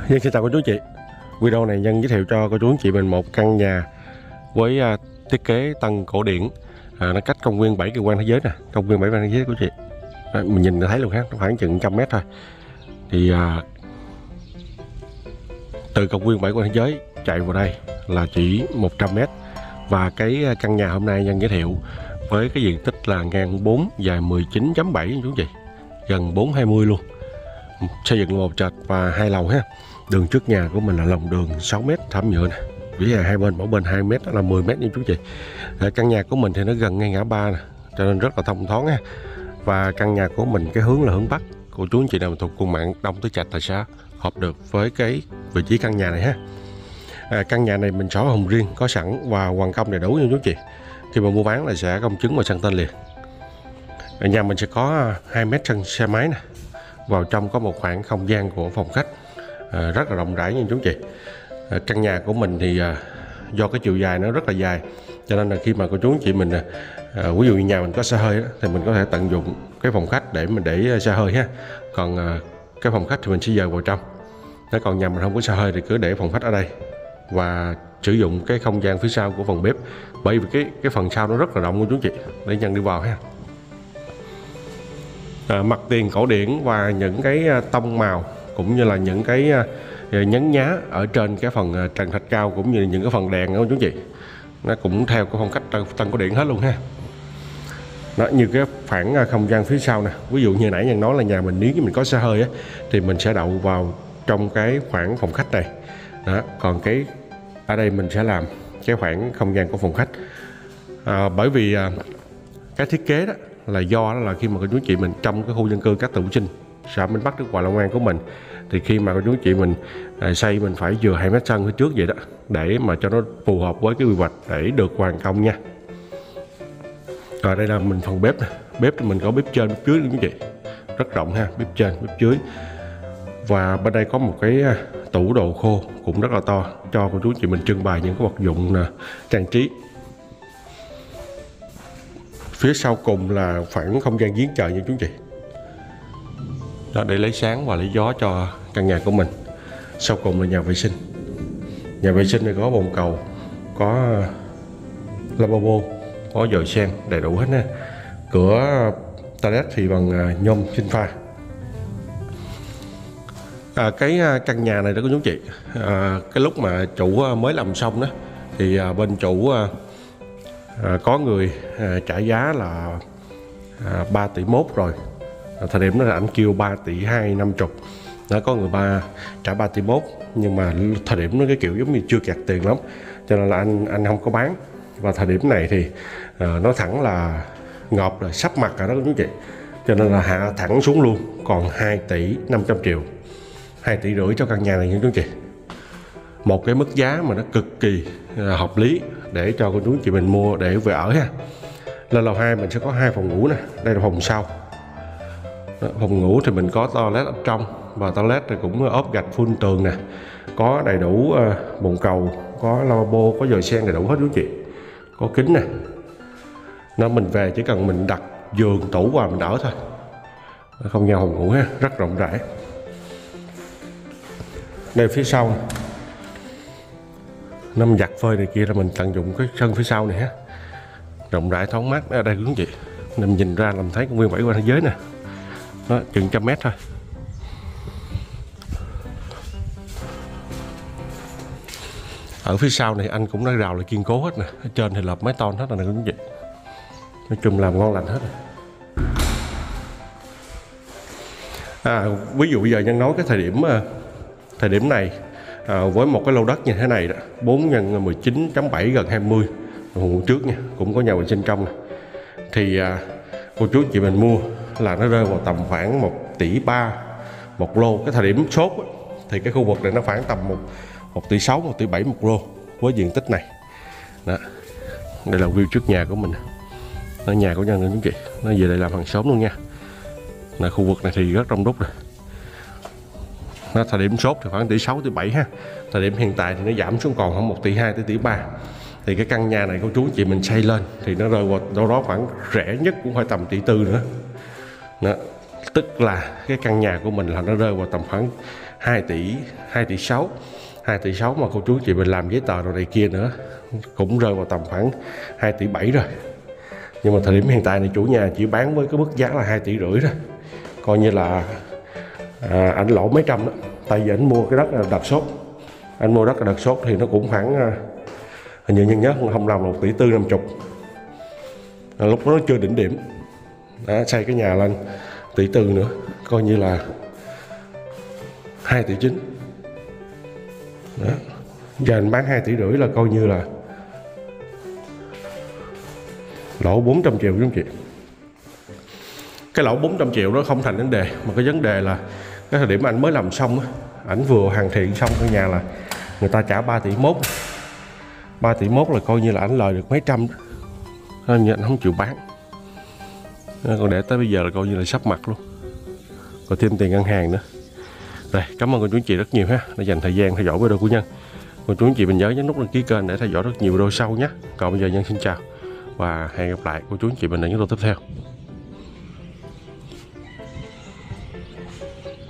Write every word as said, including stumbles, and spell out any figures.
Nhân xin chào cô chú chị. Video này Nhân giới thiệu cho cô chú chị mình một căn nhà với uh, thiết kế tầng cổ điển, à, nó cách công viên bảy kỳ quan thế giới nè, công viên bảy kỳ quan thế giới của chị. À, mình nhìn thấy luôn ha, nó khoảng chừng trăm mét thôi. Thì uh, từ công viên bảy kỳ quan thế giới chạy vào đây là chỉ một trăm mét. Và cái căn nhà hôm nay Nhân giới thiệu với cái diện tích là ngang bốn, dài mười chín chấm bảy chú chị, gần bốn hai mươi luôn. Xây dựng một trệt và hai lầu ha. Đường trước nhà của mình là lòng đường sáu mét thảm nhựa nè, vỉa hè hai bên mỗi bên hai mét, đó là mười mét nha chú chị. À, căn nhà của mình thì nó gần ngay ngã ba nè, cho nên rất là thông thoáng ha. Và căn nhà của mình cái hướng là hướng bắc. Cô chú anh chị nào thuộc cung mạng Đông Tứ Trạch là sẽ hợp được với cái vị trí căn nhà này ha. À, căn nhà này mình sổ hồng riêng có sẵn và hoàn công đầy đủ nha chú chị. Khi mà mua bán là sẽ công chứng và sang tên liền. Ở nhà mình sẽ có hai mét sân xe máy nè. Vào trong có một khoảng không gian của phòng khách à, rất là rộng rãi nha chú chị. À, căn nhà của mình thì à, do cái chiều dài nó rất là dài, cho nên là khi mà cô chú chị mình à, ví dụ như nhà mình có xe hơi đó, thì mình có thể tận dụng cái phòng khách để mình để xe hơi ha. Còn à, cái phòng khách thì mình sẽ dời vào trong. Nếu còn nhà mình không có xe hơi thì cứ để phòng khách ở đây và sử dụng cái không gian phía sau của phòng bếp, bởi vì cái cái phần sau nó rất là rộng của chú chị, để Nhân đi vào ha. À, mặt tiền cổ điển và những cái tông màu cũng như là những cái nhấn nhá ở trên cái phần trần thạch cao cũng như những cái phần đèn đó chú chị, nó cũng theo cái phong cách tân cổ điển hết luôn ha. Đó, như cái khoảng không gian phía sau nè, ví dụ như nãy Nhân nói là nhà mình nếu như mình có xe hơi á, thì mình sẽ đậu vào trong cái khoảng phòng khách này. Đó, còn cái ở đây mình sẽ làm cái khoảng không gian của phòng khách, à, bởi vì à, cái thiết kế đó là do đó là khi mà cô chú chị mình trong cái khu dân cư Cát Tường Phú Sinh, xã Minh Bắc, nước Hòa Long An của mình, thì khi mà cô chú chị mình à, xây mình phải vừa hai mét sân phía trước vậy đó, để mà cho nó phù hợp với cái quy hoạch để được hoàn công nha. Rồi đây là mình phần bếp nè, bếp thì mình có bếp trên bếp dưới luôn chú chị, rất rộng ha, bếp trên bếp dưới. Và bên đây có một cái tủ đồ khô cũng rất là to cho cô chú chị mình trưng bày những cái vật dụng nè, trang trí. Phía sau cùng là khoảng không gian giếng trời nha chú chị. Đó, để lấy sáng và lấy gió cho căn nhà của mình. Sau cùng là nhà vệ sinh. Nhà vệ sinh này có bồn cầu, có lavabo, có dồi sen đầy đủ hết nha. Cửa toilet thì bằng nhôm sinh pha. À, cái căn nhà này đó cô chú chị, à, cái lúc mà chủ mới làm xong đó thì à, bên chủ à, à, có người à, trả giá là à, ba tỷ mốt rồi. À, thời điểm đó là anh kêu ba tỷ hai năm chục, nó có người ba trả ba tỷ mốt, nhưng mà thời điểm nó cái kiểu giống như chưa kẹt tiền lắm, cho nên là anh anh không có bán. Và thời điểm này thì à, nó thẳng là ngọt rồi, sắp mặt rồi đó cô chú chị, cho nên là hạ thẳng xuống luôn còn hai tỷ năm trăm triệu, hai tỷ rưỡi cho căn nhà này nha chú chị. Một cái mức giá mà nó cực kỳ à, hợp lý để cho cô chú chị mình mua để về ở ha. Lên lầu hai mình sẽ có hai phòng ngủ nè, đây là phòng sau. Đó, phòng ngủ thì mình có toilet ở trong, và toilet thì cũng ốp gạch full tường nè, có đầy đủ uh, bồn cầu, có lavabo, có dồi sen đầy đủ hết chú chị, có kính nè. Nó mình về chỉ cần mình đặt giường tủ vào mình ở thôi. Không gian phòng ngủ ha, rất rộng rãi. Đây phía sau nó mình giặt phơi này kia, là mình tận dụng cái sân phía sau này ha, rộng rãi thoáng mát ở đây quý chị. Nên mình nhìn ra làm thấy công viên bảy kỳ quan thế giới nè, nó chừng trăm mét thôi. Ở phía sau này anh cũng đã rào là kiên cố hết nè, ở trên thì lợp mái tôn hết rồi nè quý chị. Nói chung làm ngon lành hết rồi. À, ví dụ bây giờ Nhân nói cái thời điểm thời điểm này à, với một cái lô đất như thế này đó, bốn nhân mười chín chấm bảy gần hai mươi, hồi trước nha, cũng có nhà vệ sinh trong này. Thì à, cô chú chị mình mua là nó rơi vào tầm khoảng một tỷ ba một lô. Cái thời điểm sốt á, thì cái khu vực này nó khoảng tầm một một tỷ sáu, một tỷ bảy một lô với diện tích này. Đó, đây là view trước nhà của mình, nó nhà của Nhân nữa chú chị, nó về đây làm hàng xóm luôn nha. Là khu vực này thì rất đông đúc rồi. Nó thời điểm sốt thì khoảng tỷ sáu, tỷ bảy ha. Thời điểm hiện tại thì nó giảm xuống còn khoảng một tỷ hai tới tỷ ba. Thì cái căn nhà này cô chú chị mình xây lên thì nó rơi vào đâu đó khoảng rẻ nhất cũng phải tầm tỷ tư nữa. Đó, tức là cái căn nhà của mình là nó rơi vào tầm khoảng hai tỷ hai tỷ sáu, hai tỷ sáu mà cô chú chị mình làm giấy tờ rồi này kia nữa cũng rơi vào tầm khoảng hai tỷ bảy rồi. Nhưng mà thời điểm hiện tại này chủ nhà chỉ bán với cái mức giá là hai tỷ rưỡi đó, coi như là à, anh lỗ mấy trăm đó. Tại vì anh mua cái đất là đợt sốt, anh mua đất là đợt sốt thì nó cũng khoảng hình như nhân nhớ không làm một tỷ tư năm chục, lúc đó nó chưa đỉnh điểm đã xây cái nhà lên tỷ tư nữa, coi như là hai tỷ chín đó. Giờ anh bán hai tỷ rưỡi là coi như là lỗ bốn trăm triệu, đúng không chị? Cái lỗ bốn trăm triệu đó không thành vấn đề, mà cái vấn đề là cái thời điểm anh mới làm xong á, ảnh vừa hoàn thiện xong căn nhà là người ta trả ba tỷ mốt, ba tỷ mốt là coi như là ảnh lời được mấy trăm đó. Nên anh không chịu bán, còn để tới bây giờ là coi như là sắp mặt luôn, còn thêm tiền ngân hàng nữa. Rồi, cảm ơn cô chú anh chị rất nhiều ha, đã dành thời gian theo dõi video của Nhân. Cô chú anh chị mình nhớ nhấn nút đăng ký kênh để theo dõi rất nhiều video sau nhé. Còn bây giờ Nhân xin chào và hẹn gặp lại cô chú anh chị mình ở những video tiếp theo.